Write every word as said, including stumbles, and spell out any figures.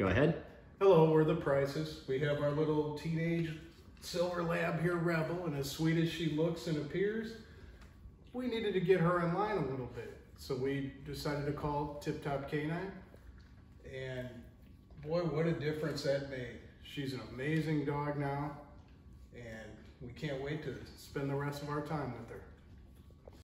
Go ahead. Hello, we're the Prices. We have our little teenage silver lab here, Rebel, and as sweet as she looks and appears, we needed to get her in line a little bit. So we decided to call Tip Top Canine, and boy, what a difference that made. She's an amazing dog now, and we can't wait to spend the rest of our time with her.